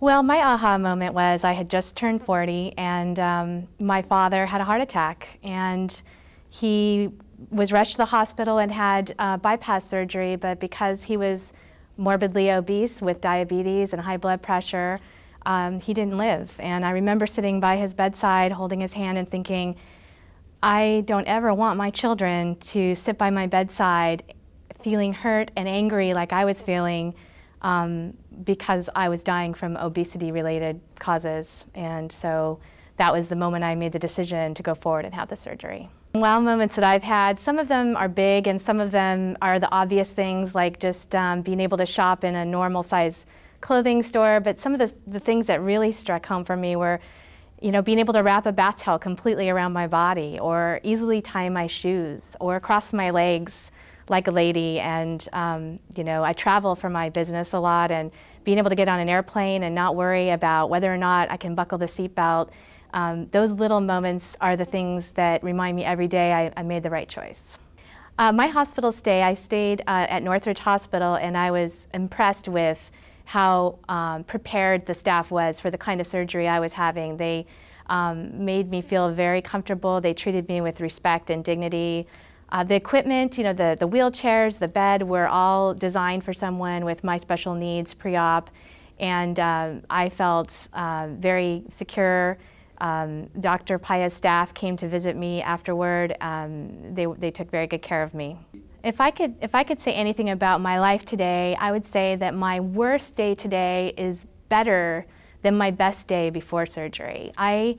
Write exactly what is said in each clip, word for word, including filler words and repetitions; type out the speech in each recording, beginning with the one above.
Well, my aha moment was I had just turned forty, and um, my father had a heart attack, and he was rushed to the hospital and had uh, bypass surgery, but because he was morbidly obese with diabetes and high blood pressure, um, he didn't live. And I remember sitting by his bedside, holding his hand and thinking, I don't ever want my children to sit by my bedside feeling hurt and angry like I was feeling um, because I was dying from obesity-related causes. And so that was the moment I made the decision to go forward and have the surgery. Wow moments that I've had, some of them are big and some of them are the obvious things, like just um, being able to shop in a normal size clothing store, but some of the, the things that really struck home for me were, you know, being able to wrap a bath towel completely around my body, or easily tie my shoes, or cross my legs like a lady. And um, you know, I travel for my business a lot, and being able to get on an airplane and not worry about whether or not I can buckle the seatbelt. Um, those little moments are the things that remind me every day I, I made the right choice. Uh, my hospital stay, I stayed uh, at Northridge Hospital, and I was impressed with how um, prepared the staff was for the kind of surgery I was having. They um, made me feel very comfortable. They treated me with respect and dignity. Uh, the equipment, you know, the, the wheelchairs, the bed were all designed for someone with my special needs pre-op, and uh, I felt uh, very secure. Um, Doctor Paya's staff came to visit me afterward. Um, they, they took very good care of me. If I could, if I could say anything about my life today, I would say that my worst day today is better than my best day before surgery. I,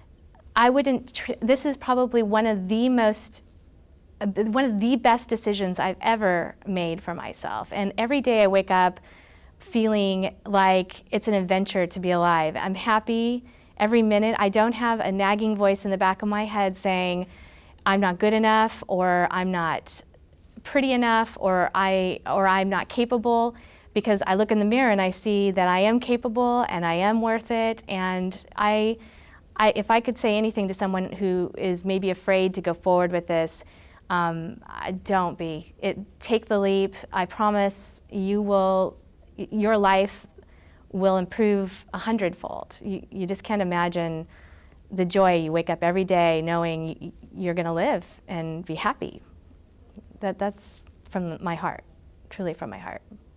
I wouldn't, tr this is probably one of the most, uh, one of the best decisions I've ever made for myself. And every day I wake up feeling like it's an adventure to be alive. I'm happy every minute. I don't have a nagging voice in the back of my head saying, I'm not good enough, or I'm not pretty enough, or I or I'm not capable, because I look in the mirror and I see that I am capable and I am worth it. And I, I if I could say anything to someone who is maybe afraid to go forward with this, um, don't be. It, take the leap. I promise you will. Your life will improve a hundredfold. You, you just can't imagine the joy. You wake up every day knowing you're going to live and be happy. That, that's from my heart, truly from my heart.